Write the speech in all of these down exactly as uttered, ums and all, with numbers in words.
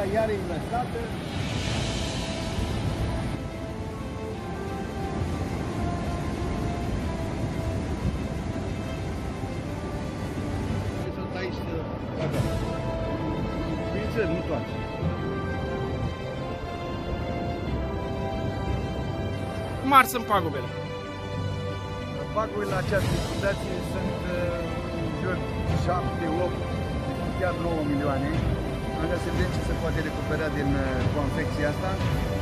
iar e lăsată. Sunt aici, bineînțeles, nu toate. Mari sunt pagubele. Pagubele la această fundație sunt în jur șapte, opt, chiar nouă milioane. Am să vedem ce se poate recupera din confecția asta.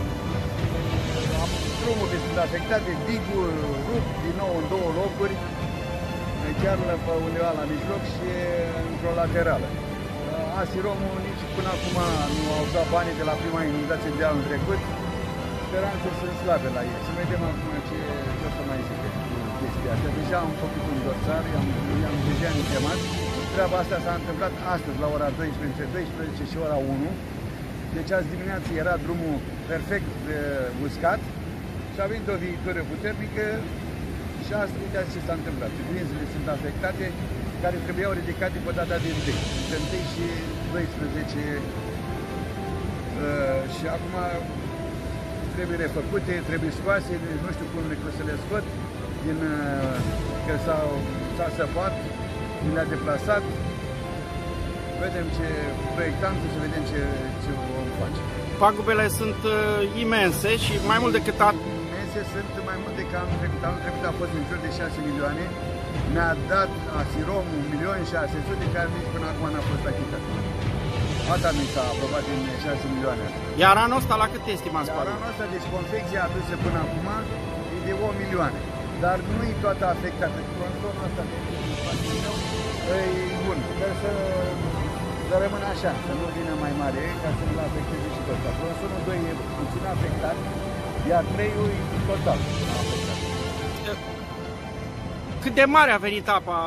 Drumurile sunt afectate, digul rupt din nou în două locuri, chiar pe undeva la mijloc și într-o laterală. Asiromul nici până acum nu au dat banii de la prima inundație de anul trecut. Speranțe sunt slabe la ei. Să vedem acum ce, ce o să mai zice chestia asta. Deja am făcut un dosar, i-am deja chemat. Treaba asta s-a întâmplat astăzi la ora doisprezece, doisprezece și ora unu. Deci azi dimineață era drumul perfect uh, uscat și a venit o viitoare puternică și astăzi uitați ce s-a întâmplat. Brinzele sunt afectate, care trebuiau ridicate pe data de întâi, între întâi și doisprezece uh, și acum trebuie refăcute, trebuie scoase, nu știu cum să le scot, din, că s-a săpat, mi le-a deplasat. Vedem ce proiectam, să vedem ce, ce vom face. Pagubele sunt uh, imense și mai mult decât atât. Imense sunt mai mult decât anul trecut. Anul trecut a fost în jur de șase milioane. Mi-a dat Asirom un milion șase sute, care nici până acum n-a fost achitat. Asta mi s-a aprobat din șase milioane. Iar anul ăsta la cât estimați? Iar anul ăsta, deci confecția adusă până acum e de opt milioane. Dar nu e toată afectată. Contornul ăsta e bun. Sper să, să rămână așa, să nu vină mai mare, ca să nu-l afecteze și tot. Consumul doi e puțin afectat, iar trei e total afectat. Cât de mare a venit apa?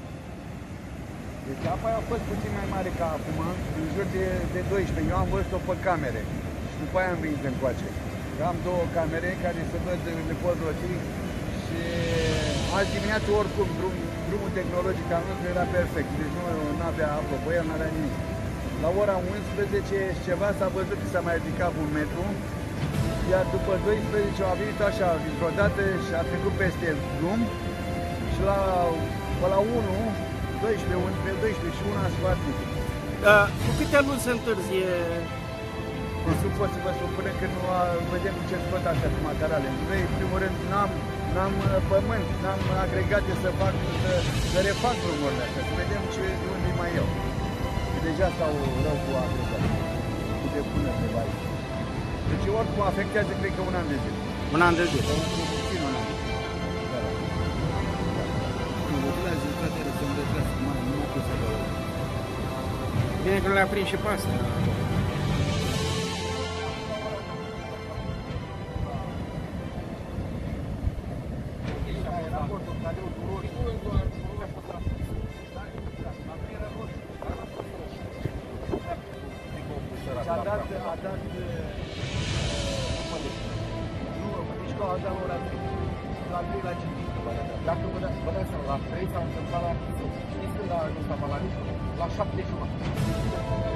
Deci apa a fost puțin mai mare ca acum, în jur de, de doisprezece. Eu am văzut-o pe camere și după aia am venit încoace. Am două camere care se văd, le pot roti și azi dimineață oricum drum, drumul tehnologic al nostru era perfect. Deci nu avea apă, băia, nu avea nimic. La ora unsprezece și ceva s-a văzut că s-a mai ridicat un metru, iar după doisprezece a venit așa dintr-o dată și a trecut peste drum și la, pe la unu, doisprezece, între doisprezece și unu a scoat nimic. Uh, cu câte luni se întârzie? Nu pot să vă spun până când nu vedem ce scot astea cu materiale. Noi, în primul rând, n-am n-am pământ, n-am agregate să fac, să, să refac drumurile astea, să vedem ce, de unde mai iau. Deja stau rău cu agregate, cu depuneri de bani. Deci oricum afectează, cred că un an de zile. Un an de zile? Puțin un an. Da, da. Nu, vădulează toate să mă retrasă, nu mă pot să vă rog. Bine că nu le-a prins și pe astea. A dat, a dat, nu, nici că a dat ora trei, la trei la cinci. Dacă vă dați seama, la trei s-a întâmplat la, știți când a ajuns apa la mișcă? La șapte jumătate.